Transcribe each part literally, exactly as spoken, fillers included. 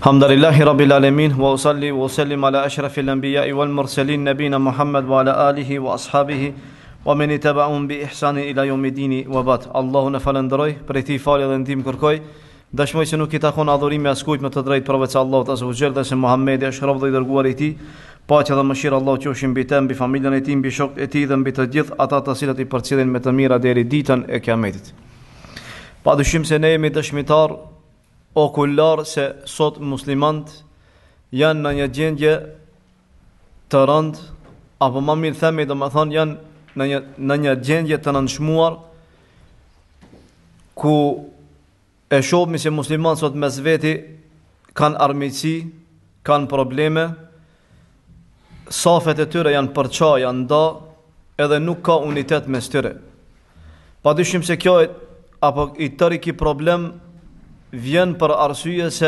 Hamdulillahi Rabbil Alamin, wa usalli wa usallim ala ashrafil anbiya'i wal mursalin nabina Muhammad wa ala alihi wa ashabihi wa man ittaba'ahum bi ihsani ila yawmiddin wa ba'd. Allahun e falenderoj, prej tij falë dhe ndihmë kërkoj. Dashmoj se nuk i takon adhurimi askujt me të drejtë përveç Allahut azza wa jalla, dhe se Muhamedi është rob dhe i dërguar i tij. Paqja dhe mëshira Allahu qofshin mbi të, mbi familjen e tij, mbi shokët e tij dhe mbi të gjithë ata të cilët i përcjellin me të mira deri ditën e Kiametit. Padyshim se ne jemi dëshmitar okullar se sot muslimant janë në një gjendje të rënd, apo më mirë themi do më thonë janë në një, në një gjendje të nënshmuar, ku e shohmi se musliman sot mes veti kanë armiqësi, kanë probleme, safet e tyre janë përqa, janë nda, edhe nuk ka unitet mes tyre. Padyshim se kjo e, apo i tëri ki problem vjen për arsye se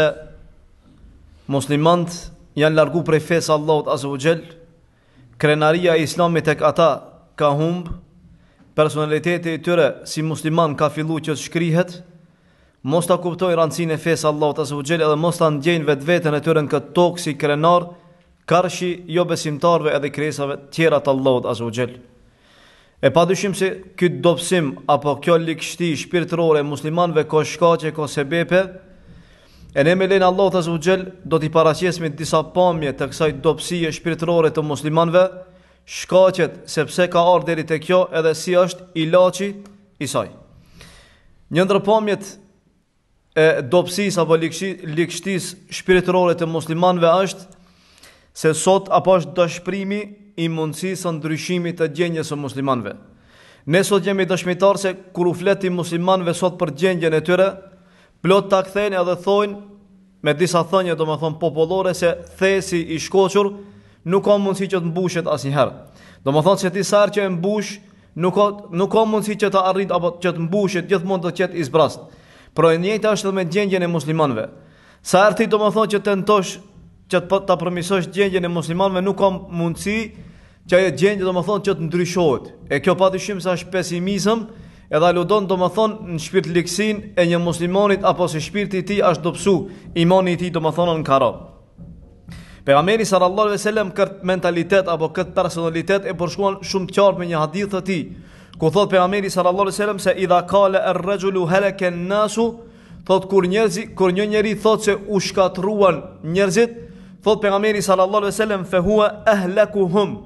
muslimant janë largu prej fesë Allahut azza wa jall, krenaria e islamit tek ata ka humb, personaliteti i tyre si musliman ka fillu që të shkrihet, mos ta kuptoj rëndësinë e fesë Allahut azza wa jall edhe mos ta ndjejnë vetveten e tyre në këtë tokë si krenar, karshi jo besimtarve edhe krijesave tjera të Allahut azza wa jall. E padyshim se këtë dobësim apo kjo likështi shpirtërore muslimanëve ka shkaqe, ka sebepe, e ne me lenë Allahut azza wa jall do t'i paraqesim disa pamje të kësaj dobësie shpirtërore të muslimanëve, shkaqet sepse ka ardhur deri te kjo edhe si është ilaçi i saj. Një ndër pamjet e dobësisë apo likështisë shpirtërore të muslimanëve është se sot apo është dëshprimi i mundësisë ndryshimit të gjendjes së muslimanëve. Ne sot jemi dëshmitar se kur u fleti muslimanëve sot për gjendjen e tyre, plot ta kthejnë edhe thojnë me disa thënie domethënë popullore se thesi i shkoqur nuk ka mundësi që të mbushet asnjëherë. Domethënë se disa herë që e mbush, nuk ka nuk ka mundësi që të arrit apo që të mbushet, gjithmonë do të jetë i zbrast. Por e njëjta është edhe me gjendjen e muslimanëve. Sa herë ti domethënë që tentosh që të ta përmirësosh gjendjen e muslimanëve, nuk ka mundësi që ajo gjendje domethënë që të ndryshohet. E kjo padyshim se është pesimizëm, edhe aludon domethënë në shpirtlikësinë e një muslimanit apo se shpirti i tij është dobësu, imani i tij domethënë në kara. Pejgamberi sallallahu alejhi dhe sellem këtë mentalitet apo këtë personalitet e përshkruan shumë të qartë me një hadith të tij, ku thot pejgamberi sallallahu alejhi dhe sellem se idha qala ar-rajulu halaka an-nasu, thot kur njerëzi kur një njeri thot se u shkatruan njerëzit, thot pejgamberi sallallahu alejhi dhe sellem fa huwa ahlakuhum.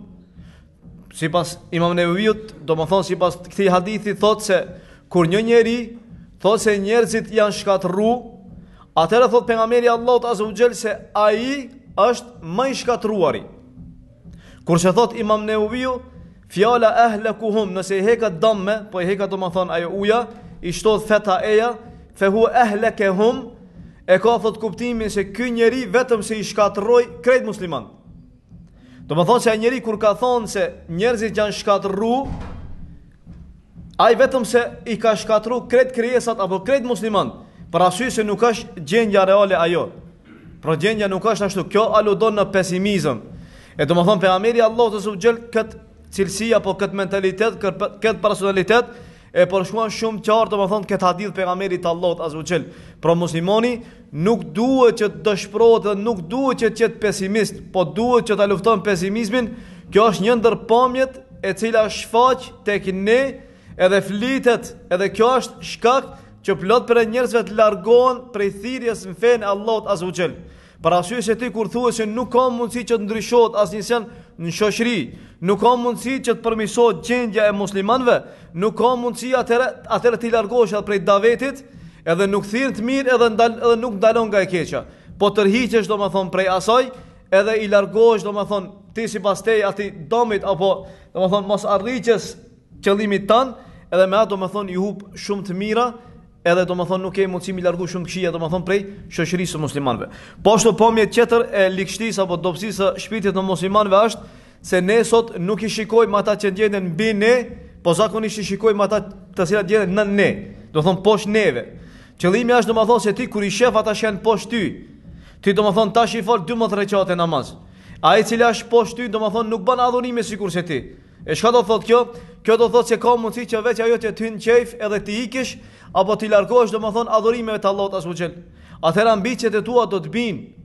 Sipas Imam Nevaviut, domethënë sipas këtij hadithi thot se kur një njeri thot se njerëzit janë shkatërru, atëherë thot pejgamberi Allahut azza wa jall se ai është më i shkatruari. Kurse thot Imam Nevaviu, fjala ahlakuhum, nëse i hekat damme, po i hekat domethënë ajo uja, i shtohet feta eja, fa huwa ahlakahum, e ka thot kuptimin se ky njeri vetëm se i shkatërroi krejt musliman. Do më thonë se a njeri kur ka thonë se njerëzit janë shkatërru, ai vetëm se i ka shkatërru krejt krijesat apo krejt musliman, për arsye se nuk është gjendja reale ajo. Pra gjendja nuk është ashtu, kjo aludon në pesimizëm. E do më thonë pejgamberi Allahu azza wa jall këtë cilësi apo këtë mentalitet, këtë personalitet e përshkruan shumë qartë, do më thonë këtë hadith pejgamberit Allahut azza wa jall. Pra muslimani nuk duhet që të dëshpërohet dhe nuk duhet që të jetë pesimist, po duhet që ta lufton pesimizmin. Kjo është një ndër pamjet e cila shfaq tek ne edhe flitet, edhe kjo është shkak që plot për njerëzve të largohen prej thirrjes në fen e Allahut azza wa jall. Për arsye se ti kur thuhet se nuk ka mundësi që të ndryshohet asnjë sen në shoqëri, nuk ka mundësi që të përmirësohet gjendja e muslimanëve, nuk ka mundësi atëherë atëherë ti largohesh edhe prej davetit, edhe nuk thirr të mirë edhe, ndal, edhe nuk ndalon nga e keqja. Po tërhiqesh domethënë prej asaj, edhe i largohesh domethënë ti sipas te atij domit apo domethënë mos arritjes qëllimit tan, edhe me ato domethënë i hub shumë të mira, edhe domethënë nuk ke mundësi mi largu shumë të këqija domethënë prej shoqërisë së muslimanëve. Po ashtu pamje tjetër e likështisë apo dobësisë së shpirtit të muslimanëve është se ne sot nuk i shikojmë ata që gjenden mbi ne, po zakonisht i shikojmë ata të cilat gjenden në ne, do thonë poshtë neve. Qëllimi është domethënë se ti kur i shef ata që janë poshtë ty, ti domethënë tash i fal dymbëdhjetë rekate namaz. Ai i cili është poshtë ty domethënë nuk bën adhurime sikur se ti. E çka do thotë kjo? Kjo do thotë se ka mundësi që veç ajo të hyn qejf edhe ti ikesh apo ti largohesh domethënë adhurimeve të Allahut azza wa jall. Atëherë ambicet e tua do të binë,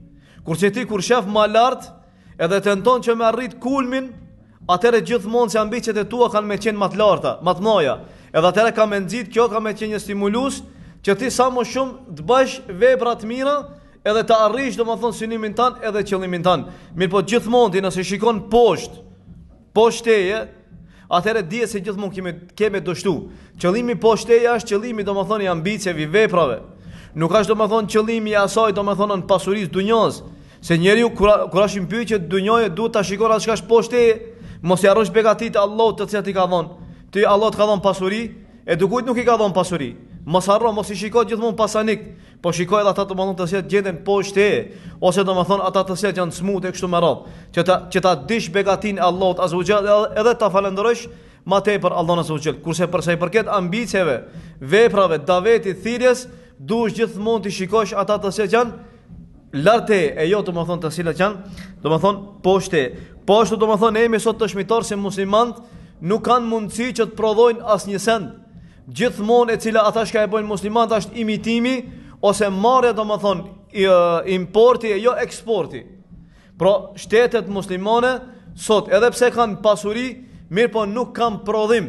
Kurse ti kur shef ma lart, edhe tenton që me arrit kulmin, atëre gjithmonë se ambicet e tua kanë me qenë më të larta, më të mëdha. Edhe atëre ka me nxit, kjo ka me qenë një stimulus që ti sa më shumë të bësh vepra të mira edhe të arrish domethënë synimin tan edhe qëllimin tan. Mirë, po gjithmonë ti nëse shikon poshtë, poshteje, atëre dije se gjithmonë kemi kemi dështu. Qëllimi poshteja është qëllimi domethënë i ambicjeve, veprave. Nuk është domethënë qëllimi i asaj domethënë në pasurisë dunjos. Se njeriu kur kur është i pyetje dunjoje duhet ta shikon atë çka është poshteje, mos i harrosh begatit e Allahut të cilat i ka dhënë. Ti Allah të ka dhënë pasuri, e dukujt nuk i ka dhënë pasuri. Mos harro, mos i shiko gjithmonë pasanik, po shikoj edhe ata të domethënë të cilat gjenden poshtë, ose domethënë ata të cilat janë smut e kështu me radhë, që ta që ta dish begatin e Allahut azza wa jall edhe ta falenderosh më tepër Allahun azza wa jall. Kurse për sa i përket ambicjeve, veprave, davetit, thirrjes, duhesh gjithmonë të shikosh ata të cilat janë larte e jo domethënë të cilat janë domethënë poshtë. Po ashtu domethënë ne jemi sot dëshmitar se muslimanët nuk kanë mundësi që të prodhojnë asnjë send. Gjithmonë e cila ata që e bëjnë muslimanët është imitimi ose marrja domethënë importi e jo eksporti. Pra shtetet muslimane sot edhe pse kanë pasuri, mirë po nuk kanë prodhim.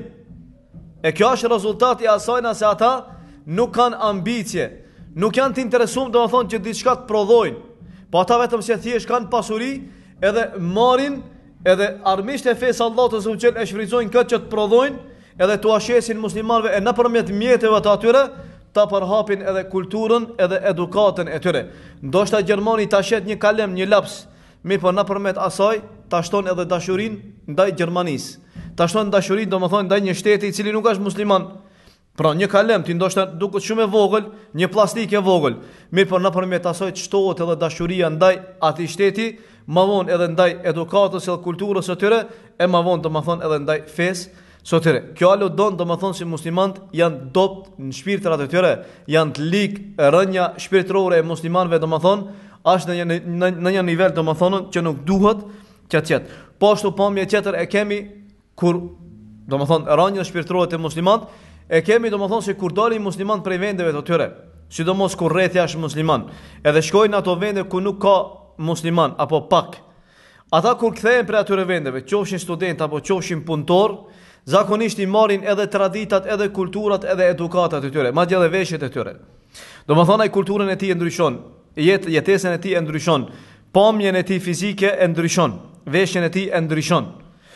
E kjo është rezultati i asaj se ata nuk kanë ambicie, nuk janë të interesuar domethënë që diçka të prodhojnë. Po ata vetëm se thjesht kanë pasuri edhe marrin edhe armiqtë e fesë Allahut azza wa jall e shfrytëzojnë këtë që të prodhojnë edhe të ashesin muslimanëve e nëpërmjet mjeteve të atyre ta përhapin edhe kulturën edhe edukatën e tyre. Ndoshta Gjermani ta shet një kalem, një laps, mirë po nëpërmjet asaj ta shton edhe dashurinë ndaj Gjermanisë. Ta shton dashurinë domethënë ndaj një shteti i cili nuk është musliman. Pra një kalem ti ndoshta duket shumë e vogël, një plastik e vogël, mirë po nëpërmjet asaj çtohet edhe dashuria ndaj atij shteti, më vonë edhe ndaj edukatës e kulturës së tyre, e më vonë domethënë edhe ndaj fesë së tyre. Kjo aludon domethënë se muslimanët janë dopt në shpirtrat e tyre, janë të lig, rënja shpirtërore e muslimanëve domethënë është në një në, në një nivel domethënë që nuk duhet që të jetë. Po ashtu pamje tjetër e kemi kur domethënë rënja shpirtërore të muslimanëve e kemi domethënë se kur dalin muslimanët prej vendeve të tyre, sidomos kur rreth jashtë musliman, edhe shkojnë në ato vende ku nuk ka musliman apo pak. Ata kur kthehen prej atyre vendeve, qofshin student apo qofshin punëtor, zakonisht i marrin edhe traditat, edhe kulturat, edhe edukatat e tyre, madje edhe veshjet e tyre. Domethënë ai kulturën e tij e ndryshon, jet jetesën e tij e ndryshon, pamjen e tij fizike e ndryshon, veshjen e tij e ndryshon.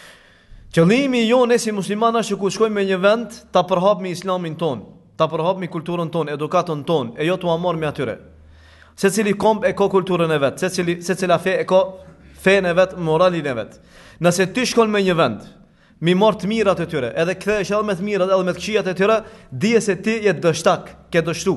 Qëllimi jonë si muslimanë është kur shkojmë në një vend ta përhapmi islamin ton, ta përhapmi kulturën ton, edukatën ton, e jo t'u marrë me atyre. Secili komb e ka kulturën e vet, secili secila fe e ka fenë e vet, moralin e vet. Nëse ti shkon në një vend, mi marr të mirat e tyre, edhe kthehesh edhe me të mirat, edhe me të këqijat e tyre, dije se ti je dështak, ke dështu.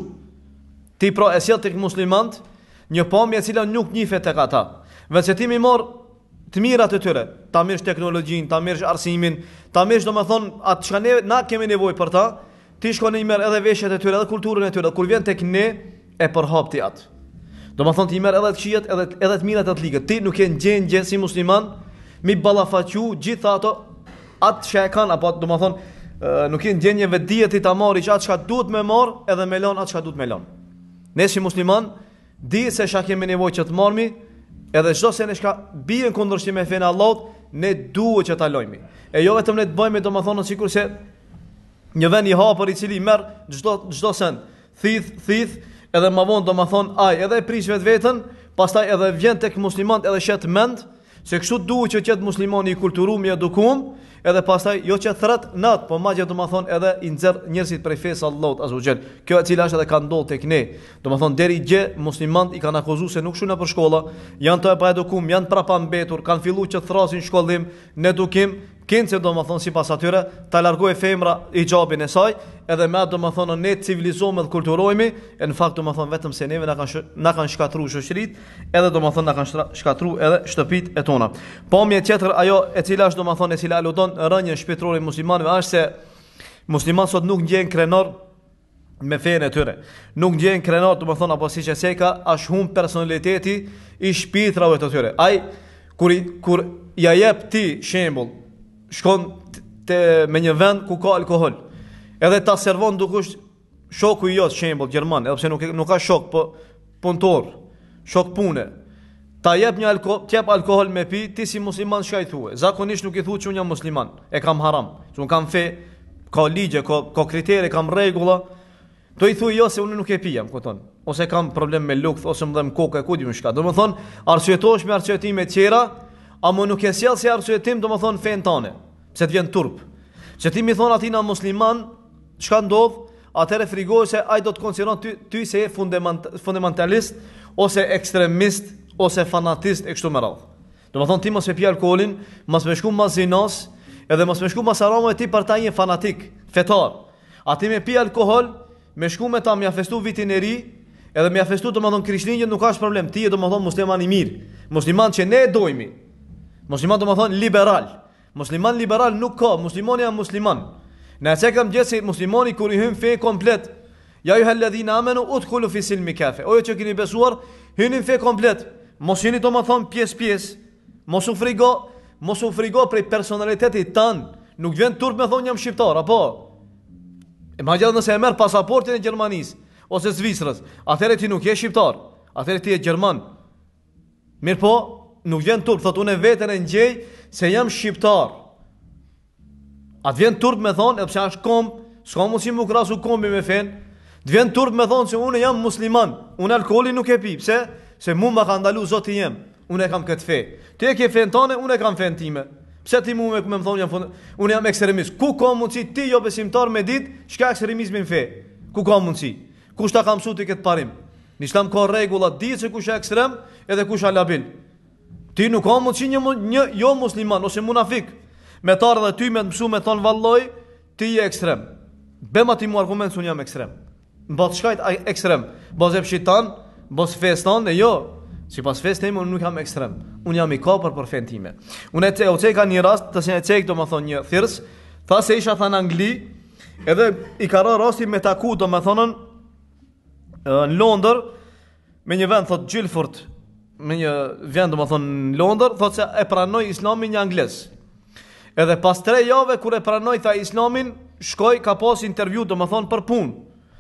Ti pra e sjell tek muslimanët një pamje e cila nuk njihet tek ata. Vetë se ti mi marr të mirat e tyre, ta mirësh teknologjinë, ta mirësh arsimin, ta mirësh domethënë atë çka ne na kemi nevojë për ta, ti shkon në merr edhe veshjet e tyre, edhe kulturën e tyre, kur vjen tek ne e përhap ti atë. Domethënë ti merr edhe të këqijat, edhe edhe të mirat e të ligët. Ti nuk je gjendje si musliman mi ballafaqu gjithë ato atë që e kanë, apo domethënë nuk je gjendje vetë ti ta marrësh atë çka duhet më marr, edhe më lën atë çka duhet më lën. Ne si musliman di se çka kemi nevojë që të marrmi, edhe çdo se ne shka bie në kundërshtim me fenë Allahut, ne duhet që ta lojmë. E jo vetëm ne të bëjmë domethënë sikurse një vend i hapur i cili merr çdo çdo sen, thith thith, edhe më vonë domethënë aj, edhe e prish vetveten, pastaj edhe vjen tek muslimanët edhe shet mend se kështu duhet që të jetë muslimani i kulturuar, i edukuar, edhe pastaj jo që thret nat, po madje domethënë edhe i nxjerr njerëzit prej fesë Allahut azza wa jall. Kjo e cila është edhe ka ndodhur tek ne. Domethënë deri gjë muslimanët i kanë akuzuar se nuk shkojnë nëpër shkolla, janë të pa edukuar, janë prapa mbetur, kanë filluar që thrasin shkollim, në edukim, kënce domethënë sipas atyre ta largojë femra hijabin e saj, edhe me atë domethënë ne civilizohemi dhe kulturohemi, e në fakt domethënë vetëm se neve na kanë na kanë shkatruar shoqëritë, edhe domethënë na kanë shkatruar edhe shtëpitë e tona. Pamje tjetër ajo e cila është domethënë e cila aludon rënjën shpirtërore e muslimanëve është se muslimanët sot nuk ndjehen krenar me fenë e tyre. Nuk ndjehen krenar domethënë apo siç e seka, as hum personaliteti i shpirtrave të tyre. Ai kur kur ja jep ti shembull, shkon te me një vend ku ka alkool, edhe ta servon dukush shoku i jot, shembull gjerman, edhe pse nuk nuk ka shok, po punëtor, shok pune. ta jep një alkohol, t'jep alkohol me pi, ti si musliman shka i thue. Zakonisht nuk i thu që unë jam musliman, e kam haram, që unë kam fe, ka ligje, ka, ka kritere, kam regula. Do i thuj jo se unë nuk e pijem, këton. Ose kam problem me lukth, ose më dhe më kokë e ku di më shka. Do më thonë, arsuetosh me arsuetime tjera, a më nuk e sjell si arsuetim, do më thonë fen tane, pse t'vjen turp. Që ti mi thonë atina musliman, çka ndodh, atëre frigoj se ai do të konsideron ty, ty se je fundament, fundamentalist, ose ekstremist, ose fanatist e kështu me radhë. Do më thonë ti mos e pi alkoolin, mos me shku mas zinas, edhe mos me shku mas aramo e ti për ta një fanatik, fetar. A ti me pi alkohol, me shku me ta mja festu vitin e ri, edhe mja festu do më thonë krishtinjën nuk ka problem, ti e do më thonë musliman i mirë, musliman që ne e dojmi, musliman do më thonë liberal, musliman liberal nuk ka, muslimani janë musliman. Në e kam gjithë se muslimani kur i hym fe komplet, ja ju helledhina amenu udkhulu fi silmi kafe, ojo që kini besuar, hynin fe komplet, mos jeni do më thonë pjesë pjesë, mos u frigo, mos u frigo prej personalitetit tanë, nuk vjen turp me thonë jam shqiptar, apo? E ma gjithë nëse e merë pasaportin e Gjermanisë, ose Zvicrës, atëre ti nuk je shqiptar, atëre ti je Gjerman. Mirë po, nuk vjen turp, thot unë vetën e ngjej se jam shqiptar. Atë vjen turp me thonë, e pëse është komb, s'ka mundësi mu krasu kombi me fen, të vjen turp me thonë se unë jam musliman, unë alkoholi nuk e pi, pse? Se mu ma ka ndalu zoti jem, unë e kam këtë fe. Ti e ke fen tane, unë e kam fen time. Pse ti mu me, me më thonë jam fund... unë jam ekstremist. Ku ka mundësi ti jo besimtar me dit, shka ekstremizmin fe? Ku ka mundësi? Kush ta ka mësu ti këtë parim? Në Islam ka rregulla, di se kush e ekstrem edhe kush e labil. Ti nuk ka mundësi një, një jo musliman ose munafik me tarë dhe ty me të mësu me thonë valloj, ti je ekstrem. Bema ti mu argument se unë jam ekstrem. Në batë shkajt ekstrem. Baz e pshitan, baz festan, e jo. Si pas fest time, unë nuk jam ekstrem. Unë jam i kapër për fen time. Unë e, e ceka një rast, të se e cek do më thonë një thirës, tha se isha tha në Angli, edhe i ka rë rasti me taku do më thonën në Londër, me një vend, thot Guildford, me një vend do më thonë në Londër, thot se e pranoj islamin një angles. Edhe pas tre jave, kur e pranoj tha islamin, shkoj ka pas intervju do më thonë për punë.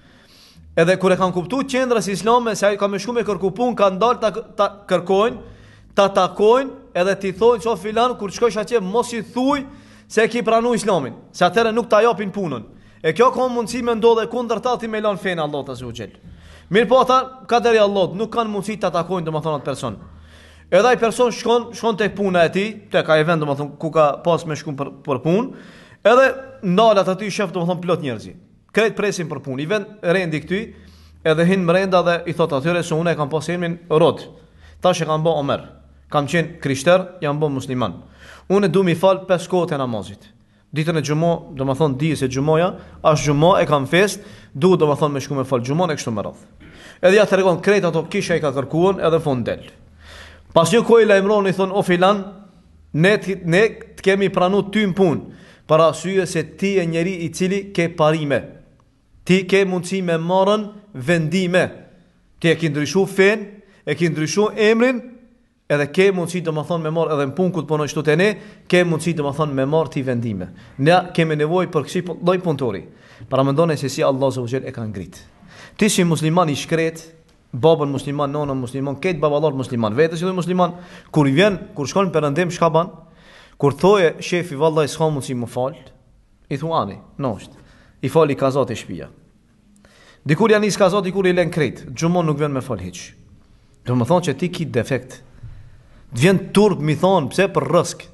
Edhe kur e kanë kuptu qendrës islame se ai ka më shku me kërku punë, kanë dalë ta, ta kërkojnë, ta takojnë, edhe ti thonë që filan kur shkojsh atje mos i thuj se e ki pranu islamin, se atëherë nuk ta japin punën. E kjo ka mundësi me ndodhe kundërta ti me lan fenë Allahut azza wa xal. Mirë po ata kaderi Allahut nuk kanë mundësi ta takojnë domethënë atë person. Edhe ai person shkon shkon tek puna e tij, tek ai vend domethënë ku ka pas me shku për për punë, edhe ndalat aty shef domethënë plot njerëz. Krejt presin për punë, i ven rendi këty, edhe hin mrenda dhe i thot atyre se unë e kam pas emrin Rod. Tash e kam bë Omer. Kam qenë krishter, jam bë musliman. Unë du mi fal pesë kohët e namazit. Ditën e xumo, do më thonë di se xumoja, as xumo e kam fest, du do më thonë me shku me fal xumon e kështu me radhë. Edhe ja tregon krejt ato kisha i ka kërkuan edhe fund del. Pas një kohë i lajmëron i thon o filan, ne ne të kemi pranu ty në punë, para arsye se ti e njeri i cili ke parime. Ti ke mundësi me marrën vendime. Ti e ki ndryshu fen, e ki ndryshu emrin, edhe ke mundësi të më thonë me marrë, edhe në punë ku të punoj shtu të ne, ke mundësi të më thonë me marrë ti vendime. Ne keme nevoj për kësi loj punëtori. Para mendone se si Allah zë vëgjel e ka ngrit. Ti si musliman i shkret, babën musliman, nonën musliman, ketë babalar musliman, vetë si dhe musliman, kur i vjen, kur shkon në përëndim, shka ban? Kur thoje shefi vallaj s'ka mundësi më falë, i thuani, nështë. I fali kazat e shpia. Dikur janë i skazat, dikur i len krejt. Gjumon nuk vjen me fal hiq. Do më thonë që ti ki defekt. Vjen turp mi thonë, pse për rësk.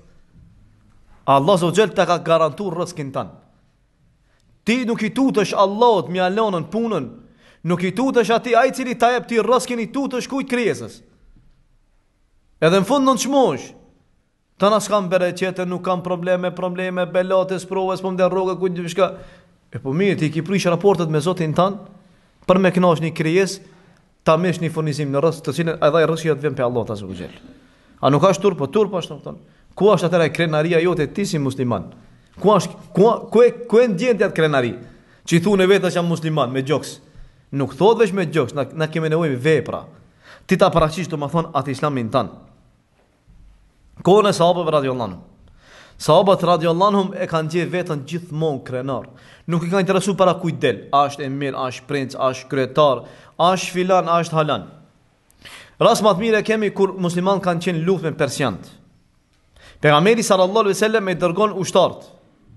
Allah zë gjellë të ka garantur rëskin tanë. Ti nuk i tutësh Allahot mi alonën punën, nuk i tutësh ati aj cili ta jep ti rëskin i tutësh kujt krijesës. Edhe në fund në në qmosh. Ta nas kam bere qete, nuk kam probleme, probleme, belates, proves, po më dhe rogë, kujt një shka. E po mirë, ti ki prish raportet me Zotin tanë, për me knash një krijes, ta mesh një furnizim në rëst, të cilën edhe i rësja të vjen për Allah të azë. A nuk ashtë turp, po turp ashtë të tonë. Ku ashtë atëra e krenaria jote ti si musliman? Ku ashtë, ku, ku e, ku e ndjen të atë krenari? Që i thu në vetë që jam musliman, me gjoks. Nuk thot vesh me gjoks, na, na keme nevoj me vepra. Ti ta paraqisht të më thonë atë islamin tanë. Kohën e sahabëve radiallahu anhum. Sahabët radiallahu anhum e kanë gjetë vetën gjithmonë krenar. Nuk i kanë interesu para kujt del. A është emir, a është princ, a është kryetar, a është filan, a është halan. Rast më të mirë e kemi kur musliman kanë qenë luftë me persianët. Pejgamberi sallallahu alaihi wasallam e dërgon ushtarët.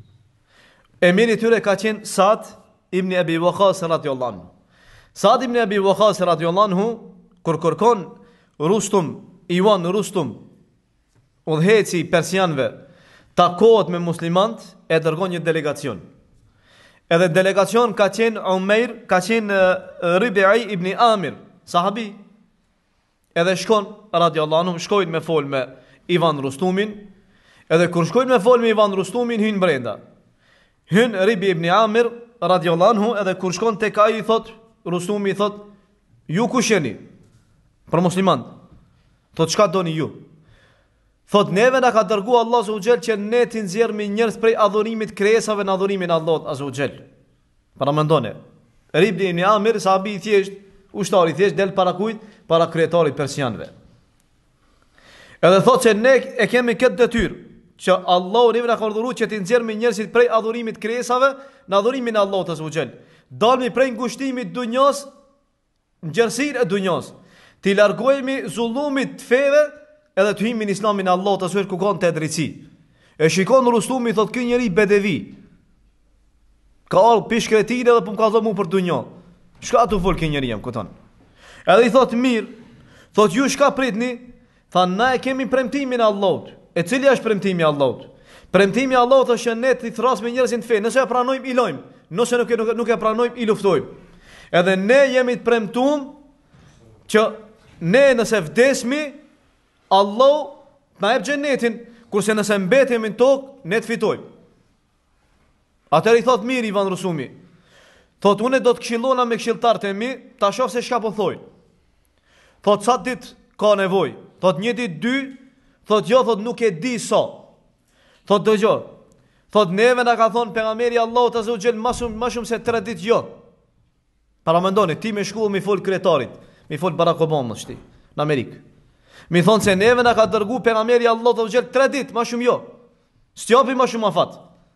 Emiri tyre ka qenë Sa'd ibn Abi Waqqas radhiyallahu anhu. Sa'd ibn Abi Waqqas radhiyallahu anhu kur kërkon Rustum, Ivan Rustum, udhëheci persianëve, takohet me muslimant, e dërgon një delegacion. Edhe delegacion ka qenë Umair, ka qenë uh, Ribi'i ibn Amir, sahabi. Edhe shkon radhiyallahu anhu, shkojnë me fol me Ivan Rustumin. Edhe kur shkojnë me fol me Ivan Rustumin, hyn brenda. Hyn Ribi ibn Amir radhiyallahu anhu, edhe kur shkon tek ai i thot, Rustumi i thot, ju kush jeni? Për musliman. Thot, çka doni ju? Thot, neve na ka dërgu Allah azza wa jall që ne të nxjerrmi njerëz prej adhurimit krijesave në adhurimin e Allahut azza wa jall. Para mendone. Ribi ibn Amir sahabi i thjesht, ushtari i thjesht del para kujt? Para kryetarit persianëve. Edhe thot se ne e kemi këtë detyrë që Allahu neve na ka urdhëruar që të nxjerrmi njerëzit prej adhurimit krijesave në adhurimin e Allahut azza wa jall. Dalmi prej ngushtimit dunjos, ngjërsinë e dunjos. Të largohemi zullumit të feve edhe të hyjmë në Islamin e Allahut azza wa jall ku ka të drejtësi. E shikon Rustumi, thot, ky njeri bedevi. Ka ardhur pish kretine dhe po më ka thënë mua për dunjë. Çka tu fol ky njeri jam kuton. Edhe i thot, mirë, thot, ju shka pritni? Tha, na e kemi premtimin e Allahut. E cili është premtimi i Allahut? Premtimi i Allahut është që ne të thras me njerëzin të fe. Nëse e pranojmë, i lojmë. Nëse nuk e, nuk, nuk e pranojmë, i luftojmë. Edhe ne jemi të premtuar që ne nëse vdesmi, Allah na jep xhenetin, kurse nëse mbetemi në tokë, ne të fitojmë. Atëherë i thot, mirë Ivan Rusumi. Thot, unë do të këshillona me këshilltarët e mi, ta shoh se çka po thojnë. Thot, sa ditë ka nevojë? Thot, një ditë, dy. Thot, jo, thot, nuk e di sa. Thot, dëgjoj. Thot, neve na ka thonë pejgamberi Allahut azza wa jall më shumë më shumë se tre ditë jo. Para mendoni, ti me shkull mi fol kryetarit, mi fol Barack Obama shti, në Amerikë. Mi thonë se neve na ka dërgu pejgamberi Allahut azza wa jall tre ditë, më shumë jo. S'japi më shumë afat.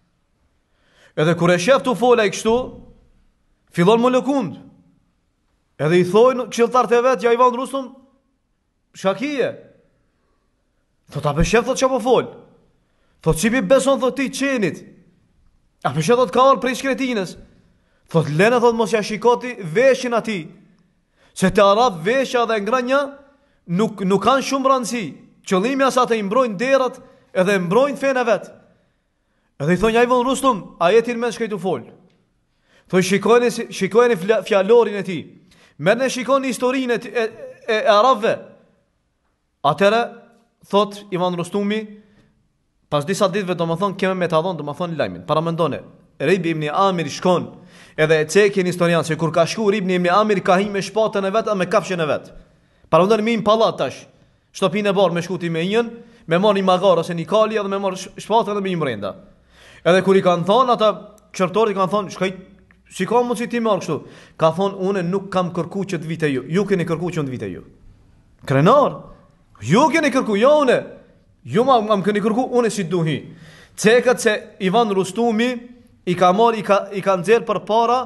Edhe kur e shef tu fola i kështu, fillon më lëkund. Edhe i thojnë këshilltarët e vet, ja Ivan Rustum, shakije. Thot, a për shef, thot, që po fol? Thot, që pi beson, thot, ti qenit? A për shef, thot, ka orë prej shkretinës? Thot, lene, thot, mos ja shikoti veshin ati. Se të arab veshja dhe ngrënja nuk, nuk kanë shumë rëndësi. Qëllimi asa të imbrojnë derat edhe imbrojnë fene vet. Edhe i thonë, ja Ivan Rustum, a jetin me shkajtu fol. Thot, shikojni, shikojni fjalorin e ti. Merne shikojni historinë e, e, e, e arabve. Atere, thot Ivan Rustumi, pas disa ditëve do më thonë keme me të adhonë, do më thonë lajmin. Para mendone, Ribi ibn Amir shkon, edhe e cekjen historian, se kur ka shku Ribi ibn Amir ka hi me shpatën e vetë, a me kafshën e vetë. Para mendone, mi në palat tash, shtopin e barë me shkuti me njën, me marë një magar ose një kali, edhe me marë shpatën edhe me një mrenda. Edhe kur i kanë thonë, ata qërtorit kanë thonë, shkaj, si ka mund si ti marë kështu? Ka thonë, une nuk kam kërku që të vite ju, ju keni kërku që të vite ju. Krenar, ju keni kërku, jo une. Ju ma më keni kërku, une si duhi. Cekët se Ivan Rustumi i ka marë, i ka, i ka nxerë për para,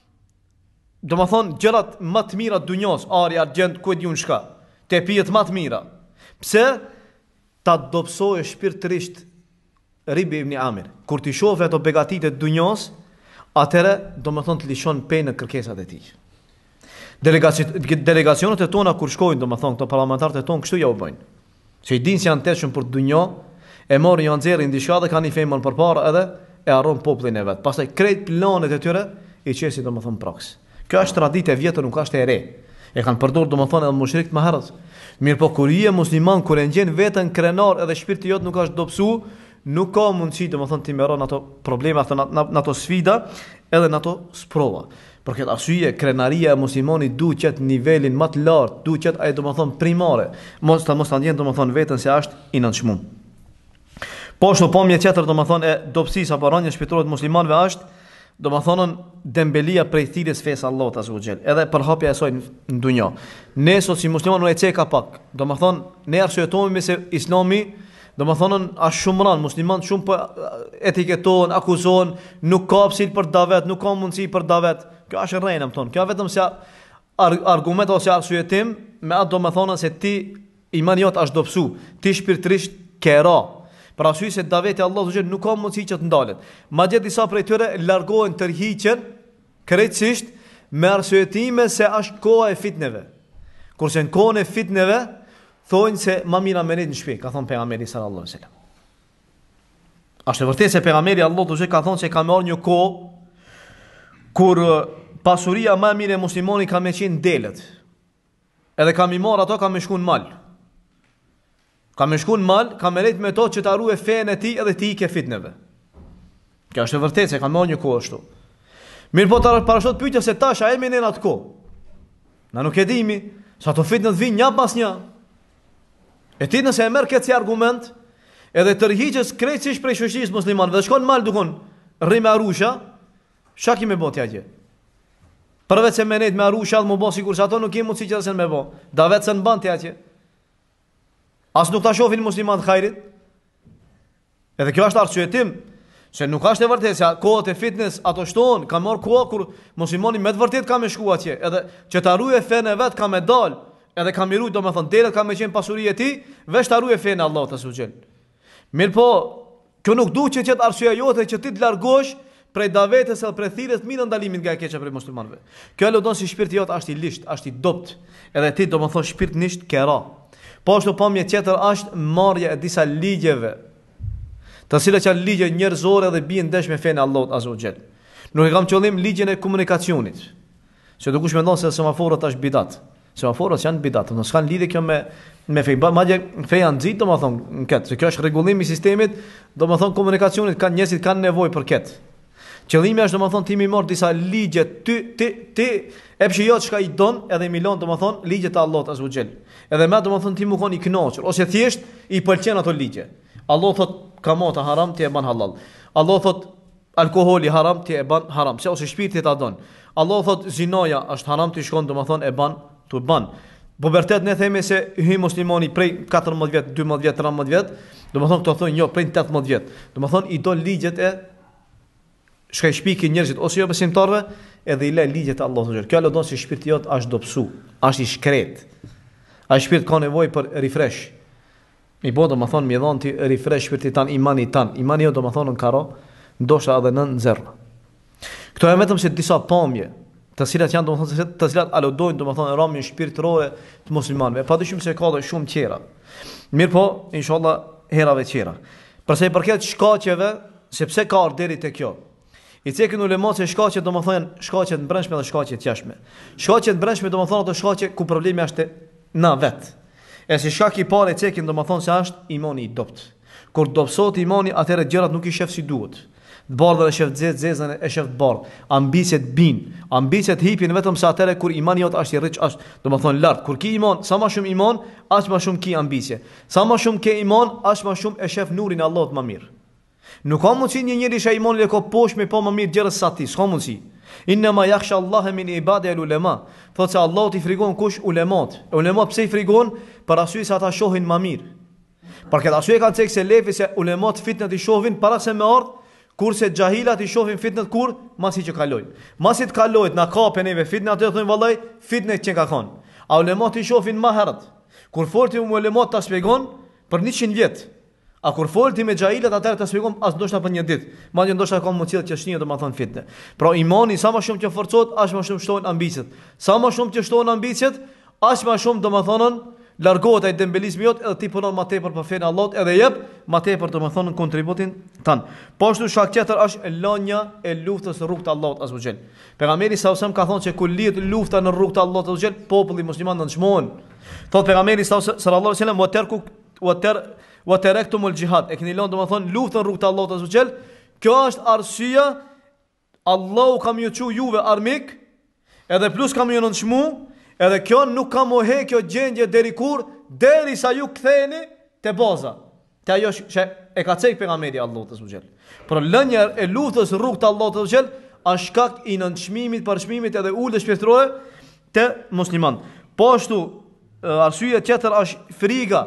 do më thonë, gjërat më të mira të dunjos, ari, argjend, ku e di unë shka, te pijet më të mira. Pse? Ta dopsoj shpirtërisht Ribi ibn Amir. Kur ti shofe ato begatit e dunjos, atëre, do më thonë, të lishon pejnë në kërkesat e ti. Delegacionet e tona kur shkojnë, do më thonë, këto parlamentarët e tonë, kështu ja u bëjnë. Se i dinë si janë teshën për dunjo, e morë një anëzeri në dishka dhe ka një fejmën për para edhe, e arron popullin e vetë. Pastaj krejt planet e tyre, i qesi, do më thonë, praks. Kjo është tradit e vjetër, nuk është e re. E kanë përdur, do më thonë, edhe mushrikt më herët. Mirë po, kur je musliman, kur e nxjen vetën krenar edhe shpirti jot nuk është dopsu, nuk ka mundësi, do më thonë, ti meron ato probleme, në ato sfida, edhe në ato sprova. Për këtë arsye, krenaria e muslimanit duhet qetë nivelin më të lartë, duhet qetë ai, do më thonë, primare. Mos ta mos ta ndjen, do më thonë, vetën se është i nënçmuar. Po ashtu pamje tjetër, do më thonë, e dobësisë apo rënjes shpirtërore të muslimanëve është, do më thonë, dembelia prej thirrjes fesë Allahut azza wa jall, edhe përhapja e saj në dunjë. Ne sot si muslimanë nuk e ceka pak. Do më thonë, ne arsyetohemi se Islami, do më thonë, është shumë rënë, muslimanë shumë për etiketohen, akuzohen, nuk ka psil për davet, nuk ka mundësi për davet. Kjo është rënë, më thonë. Kjo vetëm se argument ose arsyetim me atë do me thonë se ti imani jot është dobësu, ti shpirtërisht ke ra. Për arsye se daveti Allahu xhel nuk ka mundësi që të ndalet. Madje disa prej tyre largohen tërhiqen krejtësisht me arsyetime se është koha e fitneve. Kurse në kohën e fitneve thonë se më mira me në shtëpi, ka thonë pejgamberi sallallahu alajhi wasallam. Është vërtet se pejgamberi Allahu xhel ka thonë se ka marrë një kohë kur pasuria më e mirë e muslimanit ka më qenë delët. Edhe kam i marrë ato, kam me shku në mal. Ka me shku në mal, ka me lejt me to që ta ruhe fejën e ti edhe ti i ke fitneve. Kjo është e vërtet se ka marrë një kohë ashtu. Mirë po të parashtot pyetja se tash a e menen atë kohë. Na nuk e dimi, sa të fitnet vinë një pas një. E ti nëse e merr këtë si argument, edhe tërhiqës krejtësisht prej shoqërisë muslimanëve, dhe shkon në mal dukon rri me arusha, çka ki me bë ti atje? Përveç se menet me arusha, më bë sikur se ato nuk kemë mundësi që të me bë. Da vetë se në ban ti atje. As nuk ta shohin muslimanët hajrit. Edhe kjo është arsyetim se nuk është e vërtetë se kohët e fitness ato shtohen, ka marr kohë kur muslimani me të vërtet ka me shku atje, edhe që ta ruajë fenë vet ka me dal, edhe ka miruar domethënë delet ka me qenë pasuria e tij, veç ta ruajë fenë Allahu ta sugjel. Mirë po, kjo nuk duhet që të jetë arsyeja jote që ti të largosh prej davetës edhe prej thirrjes mirë ndalimin nga e keqja prej muslimanëve. Kjo lodon si shpirti jot është i lisht, është i dopt, edhe ti domethënë shpirtnisht ke ra. Po ashtu pamje tjetër është marrja e disa ligjeve, të cilat janë ligje njerëzore dhe bien ndesh me fenë Allahut azza wa xal. Nuk e kam qëllim ligjen e komunikacionit. Se do kush mendon se semaforët është bidat. Semaforët janë bidat, nuk kanë lidhje kjo me me fe. Madje feja nxit domethënë në këtë, se kjo është rregullimi i sistemit, domethënë komunikacionit kanë njerëzit kanë nevojë për këtë. Qëllimi është domethënë ti më marr disa ligje, ty ti ti e pshijot çka i don edhe i milon domethënë ligjet e Allahut azza wa xal. Edhe më domethënë ti më kon i kënaqur ose thjesht i pëlqen ato ligje. Allah thot kamata haram ti e ban halal. Allah thot alkooli haram ti e ban haram, se ose shpirti ta don. Allah thot zinaja është haram ti shkon domethënë e ban tu ban. Pubertet ne themi se hy muslimani prej katërmbëdhjetë vjet, dymbëdhjetë vjet, tridhjetë vjet, domethënë këto thonë jo prej tetëmbëdhjetë vjet. Domethënë i don ligjet e shka i shpiki njerëzit ose jo besimtarve, edhe i le ligjet e Allahut xhel. Kjo lodon se shpirti jot është dobësu, është i shkret. Ai shpirt ka nevojë për refresh. Mi bo do më thonë, mi dhonë ti refresh shpirti tan, imani tan. Imani jo do më thonë në karo, ndoshta edhe në nxerr. Këto e vetëm se disa pamje, të cilat janë do më thonë, të cilat aludojnë do më thonë ramin shpirtërore të muslimanëve. Padyshim se ka dhe shumë tjera. Mirë po, inshallah herave tjera. Përse i përket shkaqeve, sepse ka ardhur deri te kjo. I cekin ulemat se shkaqet do më thonë shkaqet brendshme dhe shkaqet jashtme. Shkaqet brendshme do më thonë ato shkaqe ku problemi është na vet. E si shkak i parë e cekin do më thonë se është imani i dopt. Kur dobësot imani, atëherë gjërat nuk i shef si duhet. Të bardhën e shef zezë, zezën e shef të bardhë. Ambicet bin, ambicet hipin vetëm sa atëherë kur imani jot është i rriç, është do më thonë lart. Kur ki iman, sa më shumë iman, aq më shumë ki ambicie. Sa më shumë ke iman, aq më shumë e shef nurin e Allahut më mirë. Nuk ka mundësi një njeri që imani e ka poshtë me pa më mirë gjëra sa ti, s'ka mundësi. Inna ma yakhsha Allah min ibadihi al-ulama. Thotë se Allahu i frigon kush ulemat. Ulemat pse i frigon? Për arsye se ata shohin më mirë. Për këtë arsye kanë thënë se lefi se ulemat fitnat i shohin para se me ardh, kurse xahilat i shohin fitnat kur masi që kalojnë. Masi të kalojnë na kape neve fitnat e thonë vallai fitnet që ka kanë. A ulemat i shohin më herët. Kur folti me ulemat ta shpjegon për njëqind vjet. A kur folti me xhahilat atëherë ta shpjegon as ndoshta për një ditë. Madje ndoshta ka mundësi të shnihet domethënë fitnë. Pra imani sa më shumë që forcohet, aq më shumë shtohen ambicet. Sa më shumë që shtohen ambicet, aq më shumë domethënë largohet ai dembelizmi jot edhe ti punon më tepër për fenë Allahut edhe jep më tepër domethënë kontributin tan. Po ashtu shkak tjetër është lënia e luftës në rrugt të Allahut azza wa xal. Pejgamberi sa usam ka thonë se kur lihet lufta në rrugt të Allahut azza wa xal, populli musliman ndëshmohen. Thot pejgamberi sallallahu alaihi wasallam wa tarku wa tar wa taraktumul jihad. E keni lënë domethënë luftën në rrugt të Allahut azza wa xal. Kjo është arsyeja Allahu ka më thënë juve armik, edhe plus ka më nënçmu. Edhe kjo nuk ka mohe kjo gjendje deri kur, deri sa ju ktheheni te baza. Te ajo që e ka cek pejgamberi Allahut azza wa xal. Por lënia e luftës rrugt të Allahut azza wa xal është shkak i nënçmimit, përshmimit edhe ulës shpirtërore te musliman. Po ashtu arsyeja tjetër është friga.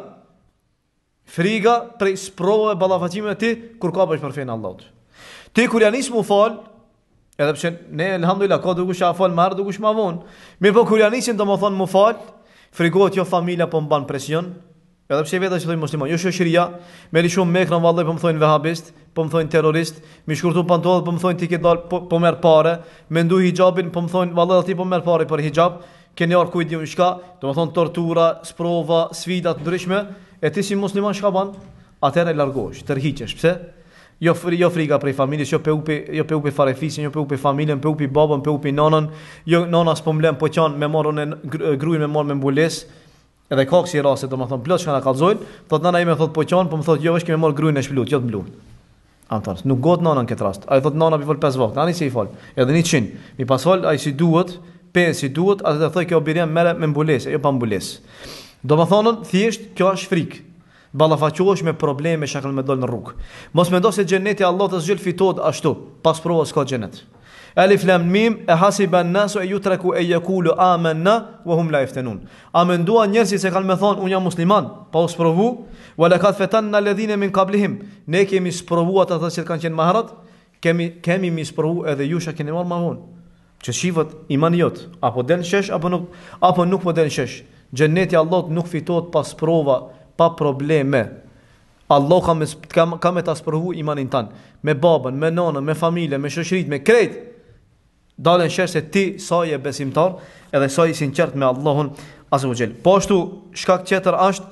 Friga prej sprovave ballafaqimeve ti kur ka bësh për fenë Allahut. Ti kur janis mu fal, edhe pse ne alhamdulillah ka dukush ja fal më ardh dukush më vonë. Mirë po kur ja nisin domethënë më fal, frigohet jo familja po mban presion, edhe pse vetë që thonë musliman, jo shoqëria, me li shumë mekran vallai po më thonë vehabist, po më thonë terrorist, më shkurtu pantoll, po më thonë ti ke dal po, po merr parë, me ndu hijabin, po më thonë vallai ti po merr parë për hijab, keni ar kujt diun çka, do të thonë tortura, sprova, sfida të ndryshme, e ti si musliman çka ban? Atëherë largohesh, tërhiqesh, pse? Jo fri, jo frika prej familjes, jo pe upi, jo pe upi farefisin, jo pe upi familjen, pe upi babën, pe upi nanën, jo nana s'po mlen po qan me marrën e gruajin me marr me mbules. Edhe ka kësi raste, domethënë plot çka na kallzojnë, thot nana ime thot po qan, po më thot jo vesh kemë marr gruajin e shplut, jo të mblut. Antar, nuk got nana në këtë rast. Ai thot nana mi fol pesë vakt, ani si i fol. Edhe një qind, mi pas fol ai si duhet, pe si duhet, atë thoj kjo birem merre me mbulesë, jo pa mbulesë. Domethënë thjesht kjo është frikë. Ballafaqohesh me probleme që kanë më dal në rrugë. Mos mendo se xheneti Allah të zgjel fitohet ashtu, pas provës ka xhenet. Alif lam mim e hasiba an-nasu an yutraku an yaqulu amanna wa hum la yaftanun. A menduan njerëzit se kanë më thonë un jam musliman, pa u sprovu, wala kad fatanna alladhina min qablihim. Ne kemi sprovuar ata që kanë qenë maharat, kemi kemi mi sprovu edhe ju që keni marrë më vonë. Që shifët imani jot, apo del shesh apo nuk apo nuk po del shesh. Xheneti Allah nuk fitohet pas prova, pa probleme. Allah ka me, ka, ka me ta sprovu imanin tanë, me babën, me nanën, me familje, me shoqërit, me krejt. Dalen shesh se ti sa je besimtar, edhe sa i sinqert me Allahun azza wa jall. Po ashtu shkak tjetër është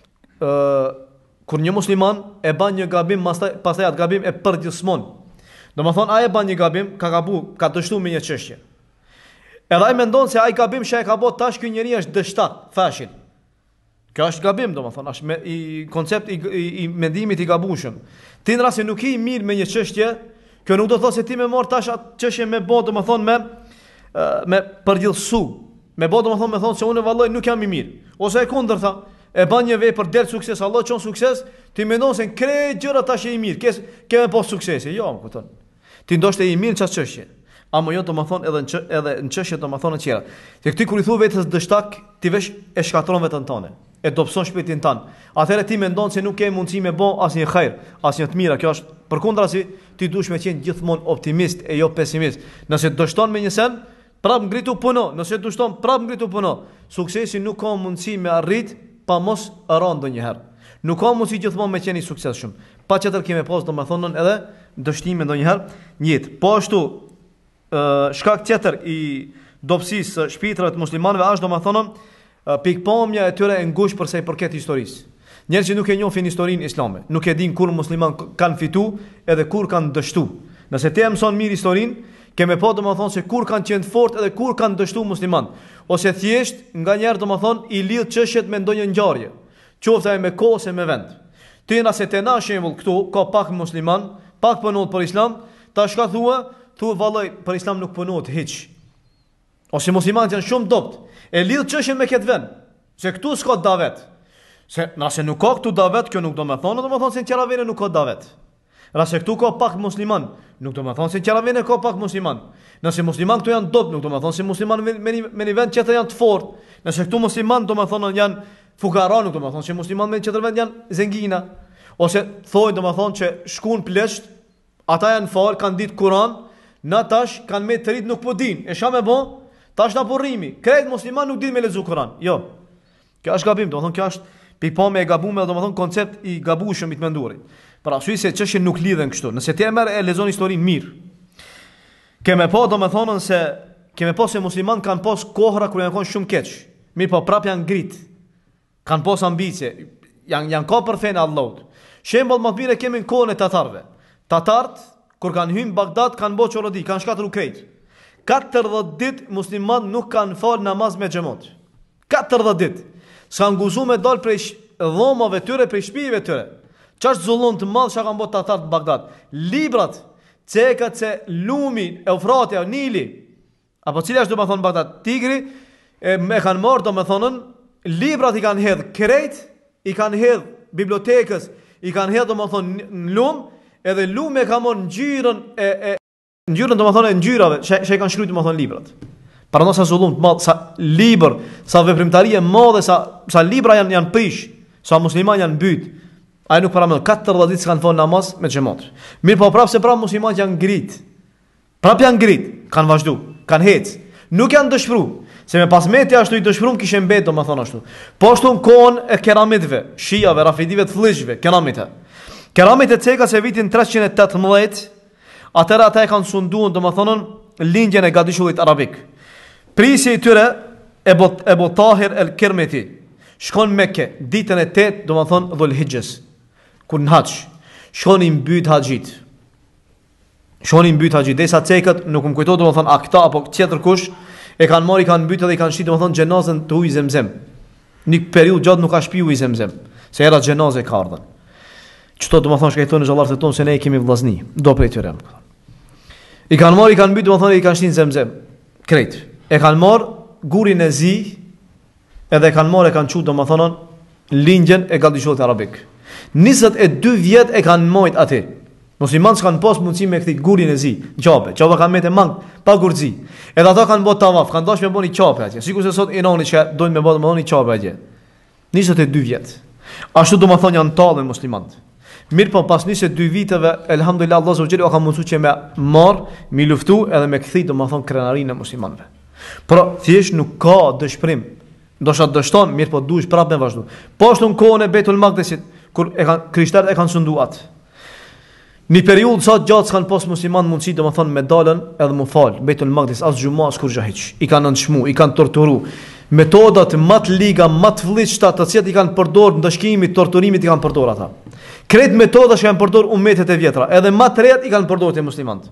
uh, kur një musliman e ban një gabim, pastaj atë gabim e përgjithësmon. Domethënë ai e ban një gabim, ka gabu, ka dështuar me një çështje. Edhe ai mendon se ai gabim që e ka bërë tash ky njeri është dështat, fashin. Kjo është gabim, domethënë, është me, i koncept i, i, i mendimit i gabushëm. Ti në rast se nuk i mirë me një çështje, kjo nuk do të thotë se ti më marr tash atë çështje me bë, domethënë me me përgjithësu. Me bë, domethënë, me thonë se unë vallai nuk jam i mirë. Ose e kundërta, e bën një vepër del sukses, Allah çon sukses, ti mendon se krejt gjëra tash je i mirë, ke ke me pas suksese. Jo, më kupton. Ti ndoshta je i mirë çast çështje. Amo jo domethënë edhe në edhe në çështje domethënë të tjera. Se ti kur i thu vetes dështak, ti vesh e shkatron veten tënde. E dobson shpirtin tan. Atëherë ti mendon se nuk ke mundësi me bë asnjë hajër, asnjë të mira. Kjo është përkundrazi, ti duhesh me qenë gjithmonë optimist e jo pesimist. Nëse dështon me një sen, prap ngritu puno. Nëse dështon, prap ngritu puno. Suksesi nuk ka mundësi me arrit pa mos rënë ndonjëherë. Nuk ka mundësi gjithmonë me qenë i suksesshëm. Pa çetër kemë pas domethënë edhe dështime ndonjëherë në jetë. Po ashtu, ë shkak tjetër i dobësisë së shpirtrave të muslimanëve është domethënë pikpamja e tyre e ngushtë për sa i përket historisë. Njerëzit që nuk e njohin historinë islame, nuk e dinë kur musliman kanë fitu edhe kur kanë dështu. Nëse ti e mëson mirë historinë, kemë pa domethënë se kur kanë qenë fort edhe kur kanë dështu musliman, ose thjesht nganjëherë domethënë i lidh çështjet me ndonjë ngjarje, qoftë ai me kohë ose me vend. Ti nëse te na shembull këtu ka pak musliman, pak punohet për islam, tash ka thua, thua vallai për islam nuk punohet hiç. Ose muslimanët janë shumë dopt. E lidh çështjen me këtë vend. Se këtu s'ka davet. Se nëse nuk ka këtu davet, kjo nuk do të thonë, do të thonë se në Qeravene nuk ka davet. Nëse këtu ka pak musliman, nuk do të thonë se në Qeravene ka pak musliman. Nëse musliman këtu janë dopt, nuk do të thonë se musliman me me, me një vend tjetër janë të fortë. Nëse këtu musliman do të thonë janë fukara, nuk do të thonë se musliman me një tjetër vend janë zengina. Ose thonë do të thonë që shkuan plesht, ata janë fal, kanë ditë Kur'an, na tash kanë me të rit nuk po din. E sha me bë tash na porrimi. Krejt musliman nuk din me lexu Kur'an. Jo. Kjo është gabim, domethënë kjo është pikpamje e gabuar, domethënë koncept i gabueshëm i të menduarit. Për arsye se çështja nuk lidhen kështu. Nëse ti e merr e lexon historinë mirë, kemë pa domethënë se kemë pas se musliman kanë pas kohra kur janë qenë shumë keq. Mirë po prap janë ngrit. Kanë pas ambicie, janë janë ka për fen Allahut. Shembull më të mirë kemi në kohën e tatarëve. Tatart kur kanë hyrë në Bagdad kanë bërë çorodi, kanë shkatruar krejt. katërdhjetë ditë musliman nuk kanë fal namaz me xhamat. katërdhjetë ditë. S'kan guxuar me dal prej dhomave tyre, prej shtëpive tyre. Çfarë zullon të madh që kanë bërë tatarët në Bagdad. Librat, cekat se lumi, Eufrati, Nili, apo cila është domethënë Bagdad, Tigri, e me kanë marrë domethënë librat i kanë hedh krejt, i kanë hedh bibliotekës, i kanë hedh domethënë në lum, edhe lumi e ka marrë ngjyrën e e ngjyrën domethënë ngjyrave, që i kanë shkruar domethënë librat. Para sa zullum të madh, sa libër, sa veprimtari e madhe, sa sa libra janë janë prish, sa musliman janë mbyt. Ai nuk paramend katërdhjetë ditë kanë fal namaz me xhamat. Mirë po prapë se prapë muslimanët janë ngrit. Prapë janë ngrit, kanë vazhdu, kanë hec. Nuk janë dëshpëruar, Se me pasmeti ashtu i dëshpërum kishe mbet, do më thonë ashtu. Po ashtu në kohën e keramitëve, shijave, rafidive të flishve, keramite. Keramite ceka se vitin treqind e tetëmbëdhjetë, atëra ata e kanë sunduar, do më thonën, lindjen e gadishullit arabik. Prisi i tyre, Ebu Tahir el Kirmeti, shkon Mekke, ditën e tetë, do më thonë, Dhul Hijjes, kur në haqë, shkon i mbyt haqjit. Shkon i mbyt haqjit, dhe sa cekët, nuk më kujto, do më thonë, a këta, apo tjetër kush, e kanë marrë, i kanë mbyt edhe i kanë shit, do më thonë, gjenazën të ujë zemzem. Një periudhë gjatë nuk ka shpi ujë zemzem, se era gjenazë e ka ardhën. Qëto do më thonë, shka i thonë xhallarët e tonë, se ne i kemi vllazni, do prej tyre. I kanë marrë, i kanë mbyt, do më thonë, i kanë shtin zemzem. Krejt. E kanë marrë gurin e zi, edhe e kanë marrë, e kanë qut, do më thonë, lindjen e gadishullit arabik. njëzet e dy vjet e kanë mojt aty. Muslimanë s'kanë pas mundësi me këthi gurin e zi, qape. Qape kanë me të mangë, pa gurëzi. Edhe ata kanë bot tavaf, kanë dash me bo një qape atje. Sikur se sot inoni që dojnë me bo të një qape atje. njëzet e dy vjet. Ashtu do më thonë janë talën muslimanët. Mirë po pas njëzet e dy viteve, elhamdulillah, Allah subhanahu wa taala ka mundësu që me marë, me luftu edhe me këthi, do më thonë, krenarinë e muslimanëve. Por thjesht nuk ka dëshpërim. Ndoshta dështon, mirë po duhesh prapë me vazhdu. Po ashtu në kohën e Beitul Maqdisit, kur e kanë krishterët e kanë sunduar atë. Një periudhë sa gjatë s'kan pas musliman mundësi, do më thonë, me dalën edhe më falë. Beitul Maqdis, as gjuma, as kur gjahiq. I kanë nënshmu, i kanë torturu. Metodat më të liga, më të vëllëçta, të cilat i kanë përdorur në dëshkimit, torturimit i kanë përdorur ata. Kretë metoda që kanë përdorur ummetet e vjetra, edhe më të reja i kanë përdorur te muslimanët.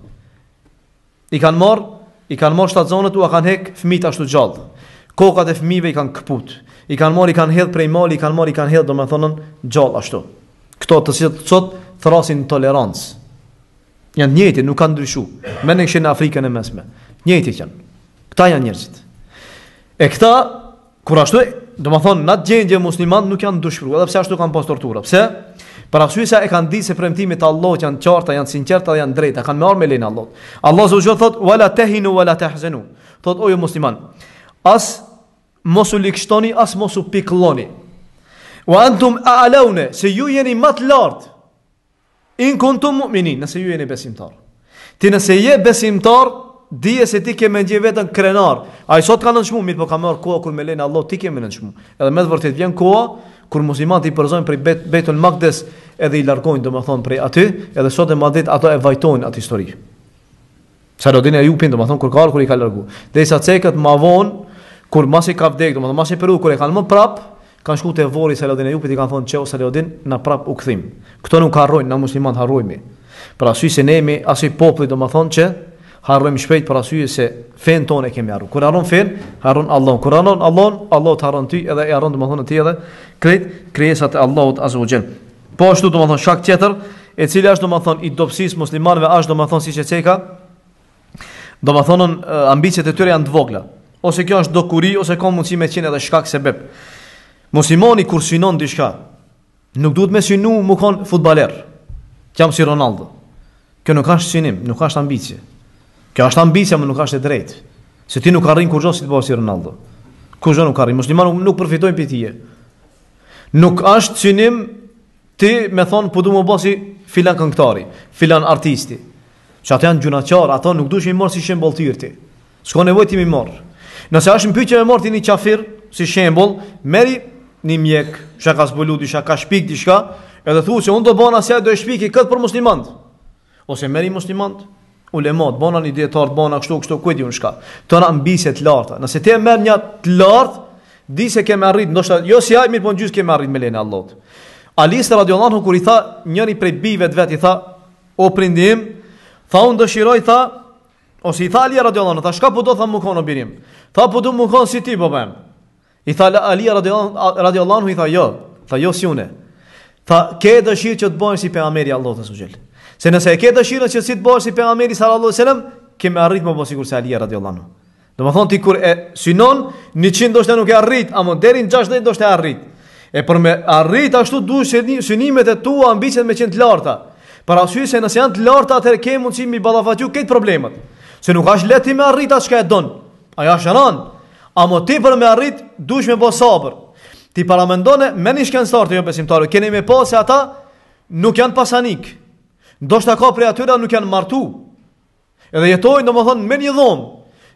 I kanë marrë, i kanë marrë shtatë zonët, u kanë hek fëmijët ashtu gjallë. Kokat e fëmijëve i kanë kaput. I kanë marrë, i kanë hedh prej mali, i kanë marrë, i kanë hedh, domethënë, gjallë ashtu. Këto të cilët sot thrasin tolerancë. Janë njëjtë, nuk kanë ndryshuar. Mendoj që në Afrikën e Mesme, njëjtë janë. Këta janë njerëzit. E këta kur ashtu, domethënë, në gjendje musliman nuk janë dëshpëruar, edhe pse ashtu kanë pas tortura. Pse? Për arsye se e kanë ditë se premtimet e Allahut janë të qarta, janë sinqerta dhe janë drejta, kanë marrë me lenin Allahut. Allah subhanahu wa taala thot: "Wala tahinu wala tahzanu." Thot o ju musliman, as mos u likshtoni, as mos u pikëlloni. Wa antum a'launa, se ju jeni më të lartë. In kuntum mu'minin, nëse ju jeni besimtar. Ti nëse je besimtar, dije se ti ke me ndje vetën krenar. Ai sot kanë nënshmu, mirë po ka marrë koha kur me lenin Allah ti ke me nënshmu. Edhe me të vërtet vjen koha kur muslimanët i përzojnë prej bet, Beitul Maqdis edhe i largojnë, domethënë, prej aty, edhe sot e madit ato e vajtojnë atë histori. Saladin e Ayubin, domethënë, kur ka kur i ka largu. Derisa cekët ma vonë, kur masi ka vdek, domethënë masi Peru kur e kanë më prap, kanë shku te vori Saladin e Ayubit, i kanë thonë çeu Saladin, na prap u kthim. Kto nuk harrojnë, na muslimanët harrojmë. Për arsye se ne jemi asoj populli, domethënë, që harrojmë shpejt për arsye se fen tonë e kemi harruar. Kur harron fen, harron Allah. Kur harron Allah, Allah të harron ty edhe e harron domethënë ti edhe krejt krijesat e Allahut azza wa jall. Po ashtu domethënë shak tjetër, e cili është domethënë i dobësisë muslimanëve, është domethënë siç e ceka, domethënë ambicet e tyre janë të vogla. Ose kjo është dokuri, ose ka mundësi me qenë edhe shkak sebeb. Muslimani kur synon diçka, nuk duhet me synu mu kon futbaler. Jam si Ronaldo. Kjo nuk është synim, nuk është ambicie. Kjo është ambicia, më nuk është e drejtë. Se ti nuk arrin kurrë si të bësh si Ronaldo. Kurrë nuk arrin. Muslimani nuk, nuk përfitojnë prej tije. Nuk është synim ti me thon po du më bësi filan këngëtari, filan artisti. Që ato janë gjunaqar, ato nuk duhesh mi marr si shembull ti ti. S'ka nevojë ti mi marr. Nëse është më pyetje me marr ti një qafir si shembull, merri një mjek, çka ka zbulu diçka, ka shpik diçka, edhe thuaj se unë do bëna se do e shpiki kët për muslimanët. Ose merri muslimanët, ulemat, bëna një dietar, bëna kështu kështu ku e di unë çka. Tona ambicie të larta. Nëse ti e merr një të lartë, di se kemë arrit, ndoshta jo si ai mirë po gjys kemë arrit me lenin Allahut. Ali radhiyallahu anhu kur i tha njëri prej bijve të vet, i tha: "O prindim, tha unë dëshiroj, tha, ose i tha Ali radhiyallahu anhu, tha çka po do tha më kono birim. Tha po do më kon si ti po bëm." I tha Ali radhiyallahu anhu, i tha jo, tha jo si une. Tha ke dëshirë që të bëhesh si pejgamberi Allahut azza xhel. Se nëse e ke dëshirën që si të bëhesh si pejgamberi sallallahu alaihi wasallam, kemë arrit më pas sikur se Ali radhiyallahu anhu. Domethënë ti kur e synon njëqind ndoshta nuk e arrit, ama deri në gjashtëdhjetë ndoshta e arrit. E për me arrit ashtu duhet synimet e tua, ambicet me qenë të larta. Për arsye se nëse janë të larta, atëherë ke mundësi mi ballafatju këtë problemet. Se nuk është lehtë me arrit atë çka e don. Ajo është rënd. Ama ti për me arrit duhesh me bë sabër. Ti paramendone me një shkencëtar të jo besimtarë, keni me pas se ata nuk janë pasanik. Ndoshta ka prej atyre nuk janë martu. Edhe jetojnë domethënë me një dhomë.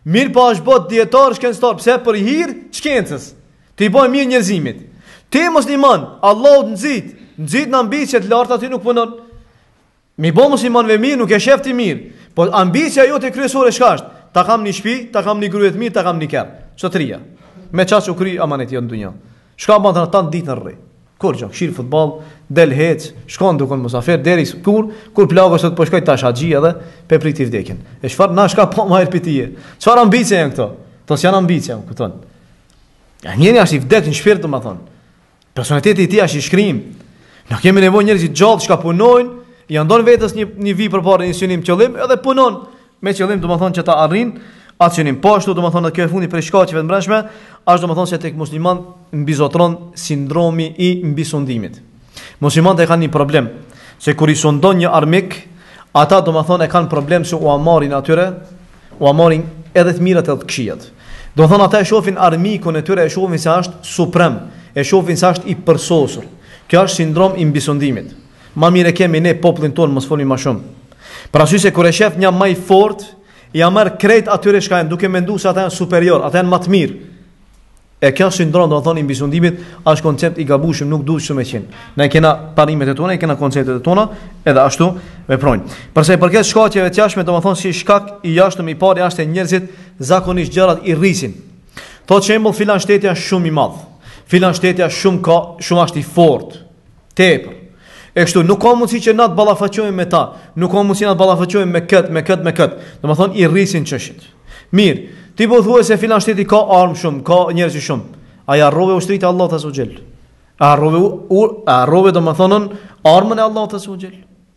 Mirë pa është bot dietar, shkencëtar, pse për hir shkencës. Ti bën mirë njerëzimit. Ti musliman, Allahu nxit, nxit në ambicie të larta ti nuk punon. Mi bë muslimanëve mirë, nuk e shef ti mirë. Po ambicia jote kryesore çka është? Ta kam një shtëpi, ta kam një grye të mirë, ta kam një kerr. Çotria. Me çast u kry amanet jo në dunjë. Shka bën ata tan ditë në rri. Kur gjë, këshir futboll, del hec, shkon duke në musafir deri kur kur plagos sot po shkoj tash haxhi edhe pe priti vdekjen. E çfarë na shka po më herpitie? Çfarë ambicie janë këto? To janë ambicie, kupton? Ja njëri është i vdekur në shpirt, domethënë. Personaliteti i tij është i shkrim. Na kemi nevojë njerëz të gjallë që punojnë, i ndon vetes një një vi përpara një synim qëllim edhe punon me qëllim domethënë që ta arrin atë synim. Po ashtu domethënë kjo e fundi për shkaqeve të mbrëmshme, është domethënë se tek musliman mbizotron sindromi i mbisundimit. Muslimanët e kanë një problem, se kur i sondon një armik, ata domethënë e kanë problem se u amarin atyre, u amarin edhe të mirat edhe të këqijat. Domethënë ata e shohin armikun e tyre, e shohin se është suprem, e shohin se është i përsosur. Kjo është sindrom i mbisundimit. Ma mire kemi ne popullin tonë, mos folmi ma shumë. Pra sy se kur e shef një më i fort, ja merr krejt atyre shka janë, duke menduar se ata janë superior, ata janë më të mirë. E kjo sindrom do të thonë i mbisundimit është koncept i gabueshëm, nuk duhet shumë të qenë. Ne kena parimet e tona, kena konceptet e tona, edhe ashtu veprojnë. Përsa i përket shkaqeve të jashtme, do të thonë si shkak i jashtëm i parë është njerëzit zakonisht gjërat i rrisin. Thotë shembull filan shteti është shumë i madh. Filan shteti është shumë ka, shumë është i fortë. Tepër. E kështu nuk ka mundësi që na të ballafaqojmë me ta, nuk ka mundësi na të ballafaqojmë me kët, me kët, me kët. Domethënë i rrisin çështjet. Mirë, ti po thuaj se filan shteti ka armë shumë, ka njerëz shumë. Ai harrove ushtritë e Allahut azza xhel. Harrove u harrove domethënë armën e Allahut azza xhel.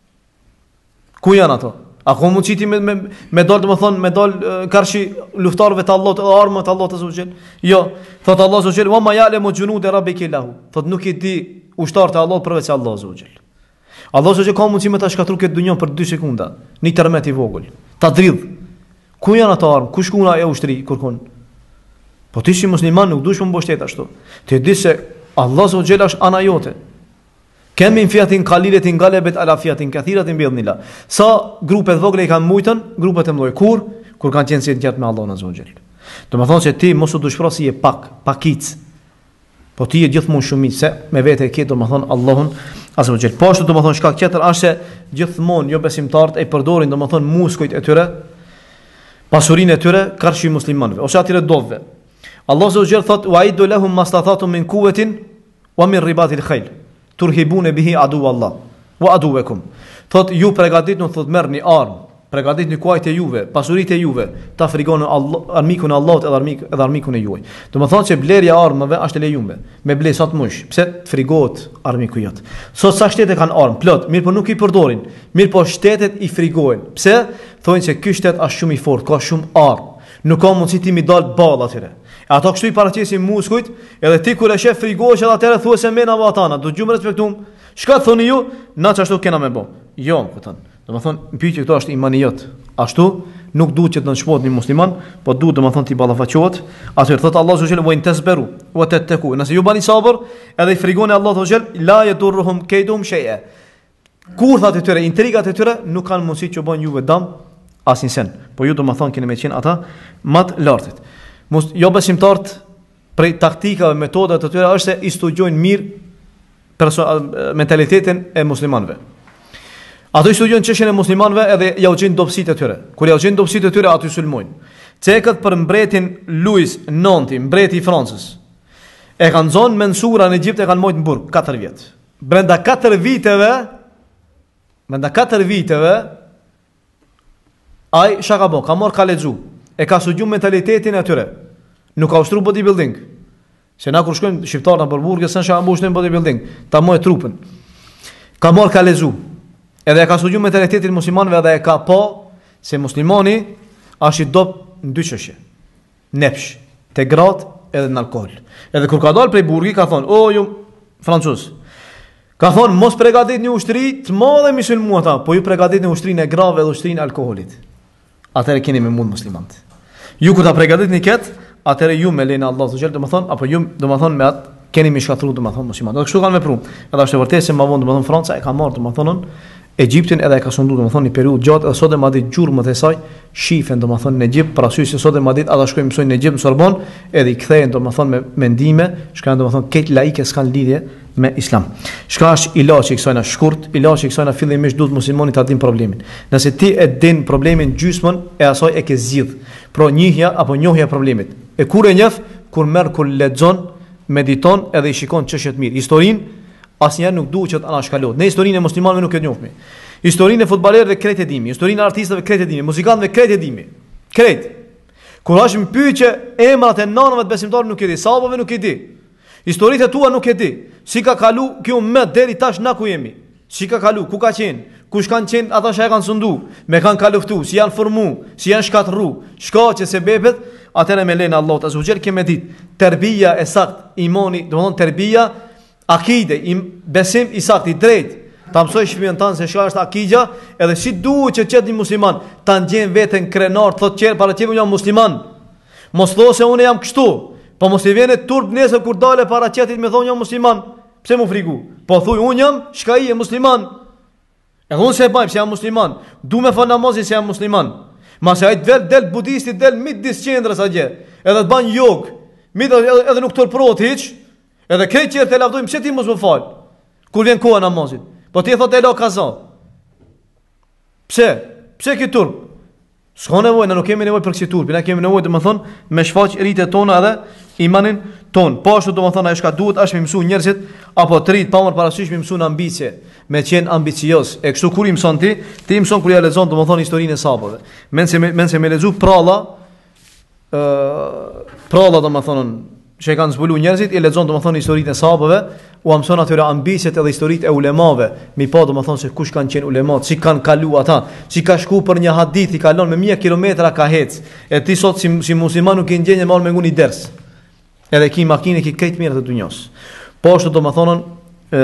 Ku janë ato? A ka mundësi ti me me, me dal domethënë me dal karshi luftarëve të Allahut, armët të Allahut azza xhel? Jo, thot Allah azza xhel, "Wa ma ya'lamu junuda rabbika lahu." Thot nuk i di ushtarët e Allahut përveç Allahut azza xhel. Allah sot që ka mundësi me ta shkatrur këtë dunjën për dy sekunda, një tërmet i vogël, ta dridh. Ku janë ato armë? Ku shkon ajo ushtri kërkon? Po ti si musliman nuk duhesh të mbështet ashtu. Ti di se Allah sot xhel është ana jote. Kemi në fiatin kaliletin galebet ala fiatin kathiratin bidhnila. Sa grupet vogla i kanë mujtën, grupet e mëdha kur kur kanë qenë si të gjatë me Allahun azza xhel. Do të thonë se ti mos u dushpro si je pak, pakic. Po ti je gjithmonë shumicë, se me vete e ke domethënë Allahun azza wa xhel. Po ashtu domethënë shkak tjetër është se gjithmonë jo besimtarët e përdorin domethënë muskujt e tyre, pasurinë e tyre karshi muslimanëve ose atyre dovëve. Allah azza wa xhel thot: "Wa aidu lahum mastata'tum min quwwatin wa min ribatil khayl turhibuna bihi adu Allah wa aduwakum." Thot ju përgatitni, thot merrni armë, përgatitni kuajt e juve, pasuritë e juve, ta frikoni Allah, armikun e Allahut edhe armik edhe armikun e juaj. Do të thonë se blerja e armëve është e lejuar. Me ble sa të mush, pse të frigohet armiku jot. Sot sa shtete kanë armë plot, mirë po nuk i përdorin. Mirë po shtetet i frikojnë. Pse? Thonë se ky shtet është shumë i fortë, ka shumë armë. Nuk ka mundësi ti mi dal ball atyre. E ato kështu i paraqesin muskujt, edhe ti kur e shef frigohesh edhe atëherë thuaj se mena vatana, do gjum respektum. Çka thoni ju? Na çashtu kena me bë. Jo, kupton. Domethënë, pyetja këto është imani jot. Ashtu nuk duhet që të nënshmohet një musliman, po duhet domethënë ti ballafaqohet. Atëherë thot Allahu subhanahu wa ta'ala: "Wa in tasbiru wa tattaqu." Nëse ju bani sabër, edhe i frikoni Allahu subhanahu wa ta'ala, la yadurruhum kaydum shay'a. Kurthat e tyre, intrigat e tyre nuk kanë mundësi që bën juve dëm asnjë sen. Po ju domethënë keni me qenë ata më të lartit. Mos jo besimtarët prej taktikave, metodave të tyre është se i studiojnë mirë mentalitetin e muslimanëve. Ato i studiojnë çështjen e muslimanëve edhe ja u gjejnë dobësitë e tyre. Kur ja u gjejnë dobësitë e tyre, aty sulmojnë. Cekët për mbretin Louis nënti, mbreti i Francës. E kanë zonë mensura në Egjipt, e kanë mojtë në burg katër vjet. Brenda katër viteve, brenda katër viteve, ai çka ka bë? Ka marrë ka lexu, e ka studiuar mentalitetin e tyre. Nuk ka ushtruar bodybuilding. Se na kur shkojmë shqiptarë në burgë, s'an shaka mbushën bodybuilding, ta mojë trupin. Ka marrë ka lexu. Edhe e ka studiuar mentalitetin muslimanëve edhe e ka po se muslimani është i dop në dy çështje. Nepsh, te gratë edhe në alkool. Edhe kur ka dalë prej burgi ka thonë: "O ju francuz." Ka thonë: "Mos përgatitni ushtri të madhe mi sulmu ata, po ju përgatitni ushtrinë e grave dhe ushtrinë e alkoolit." Atëherë keni me mund muslimant. Ju kur ta përgatitni kët, atëherë ju me lenë Allahu subhanahu wa taala, domethënë apo ju domethënë me atë keni mi shkathru domethënë musliman. Do kështu kanë vepruar. Edhe është e vërtetë se më vonë domethënë Franca e ka marrë domethënë Egjiptin edhe e ka sundu, domethënë një periudhë gjatë, edhe sot e madit gjurmët e saj shifen domethënë në Egjipt, për arsye se sot e madit ata shkojnë mësojnë në Egjipt në Sorbon, edhe i kthehen domethënë me mendime, shka domethënë këtë laike s'kan lidhje me islam. Shka është ilaçi i kësaj na shkurt, ilaçi i kësaj na fillimisht duhet muslimani ta din problemin. Nëse ti e din problemin gjysmën e asaj e ke zgjidh. Pra njihja apo njohja e problemit. E kur e njeh, kur merr, kur lexon, mediton edhe i shikon çështjet mirë. Historinë asnjëherë nuk duhet që të anashkalohet. Ne historinë e muslimanëve nuk e njohim. Historinë e futbollerëve krejt e dimi, historinë e artistëve krejt e dimi, muzikantëve krejt e dimi. Krejt. Kur hashim pyetje emrat e nanëve të besimtarëve nuk e di, sahabëve nuk e di. Historitë e tua nuk e di. Si ka kalu kjo ummet deri tash na ku jemi? Si ka kalu, ku ka qenë? Kush kanë qenë ata që e kanë sundu? Me kanë kaluftu, si janë formu, si janë shkatërru, shkaqe se bebet, atëherë me lenë Allahu azza wa jall kemë ditë. Terbia e sakt, imani, domthon terbia akide, im, besim i sakt, i drejt. Ta mësoj shpijën tanë se shka është akidja, edhe si duhet që qëtë një musliman, ta ndjen veten krenar, thot qërë, para qëmë jam musliman. Mos tho se unë jam kështu, po mos i vjene turp nesër kur dale para qëtit me thonë jam musliman. Pse mu frigu? Po thuj, unë jam, shka i e musliman. Edhe unë se bajmë, se jam musliman. Du me fa namazin se jam musliman. Ma se ajt del, del budisti, del mit disë qendrës a gje, edhe të ban jog, mit edhe, edhe nuk tërprot hiq, edhe krejt qërë të lavdojmë, pse ti mos më falë, kur vjen koha namazit. Po ti e thot e la kaza. Pse? Pse ki turp? S'ka nevojë, ne nuk kemi nevojë për kësi turpi, ne kemi nevojë, domethënë, me shfaq rritet tona edhe imanin ton. Po ashtu domethënë ajo çka duhet është me mësu njerëzit apo të rrit pa marr parasysh me mësu në ambicie, me qenë ambicioz. E kështu kur i mëson ti, ti mëson kur ja lexon domethënë historinë e sahabëve. Mense mense me lexu pralla, ë pralla domethënë që e kanë zbulu njerëzit, i lexon domethënë historinë e sahabëve, u mëson atyre ambicet edhe historitë e ulemave, mi pa domethënë se kush kanë qenë ulemat, si kanë kalu ata, si ka shku për një hadith i kalon me mijë kilometra ka hec. E ti sot si, si musliman nuk i ndjenjë me me nguni ders. Edhe ki makinë ki këtë mirë të dunjos. Po ashtu domethënë ë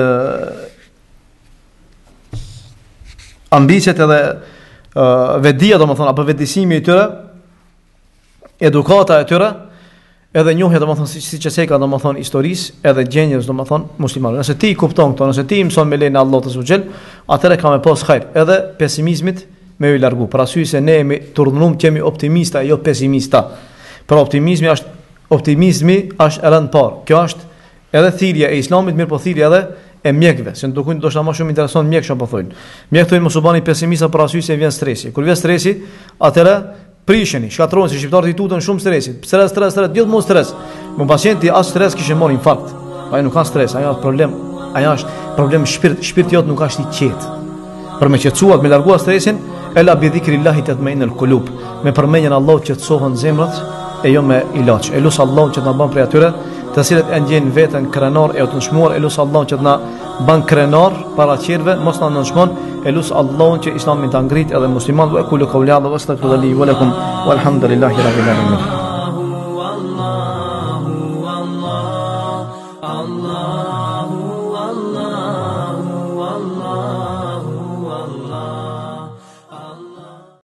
ambicet edhe ë vedia domethënë apo vetësimi i tyre, edukata e tyre, edhe njohja domethënë si siç e se ka domethënë historisë, edhe gjendjes domethënë muslimanëve. Nëse ti i kupton këto, nëse ti i mëson me lenë Allahu te xhel, atëherë ka me pas hajr, edhe pesimizmit me u largu. Për arsye se ne jemi turnum kemi optimista, jo pesimista. Për optimizmi është optimizmi është e rënd parë. Kjo është edhe thirrja e Islamit, mirë po thirrja edhe e mjekëve, se ndonjë do të më shumë intereson mjekësha po thonë. Mjekët thonë mos u bani pesimista për arsye se vjen stresi. Kur vjen stresi, atëherë prisheni, shkatroni se shqiptarët i tutën shumë stresit. Stres, stres, stres, gjithmonë stres. Mon pacienti as stres kishte marrë infarkt. Ai nuk ka stres, ai ka problem, ai është problem shpirt, shpirti jot nuk është i qetë. Për me qetësuat, me larguar stresin, ela bi dhikrillahi tatma'innul qulub. Me përmendjen e Allahut qetësohen zemrat e jo me ilaç. Elus Allahu që na bën prej atyre të cilët e ndjejnë veten krenar e të nshmuar. Elus Allahu që na bën krenar para qerve, mos na nshmon. Elus Allahu që Islamin ta ngrit edhe muslimanët. Wa kullu qawli hadha wastaghfirullahi wa lakum walhamdulillahi rabbil alamin.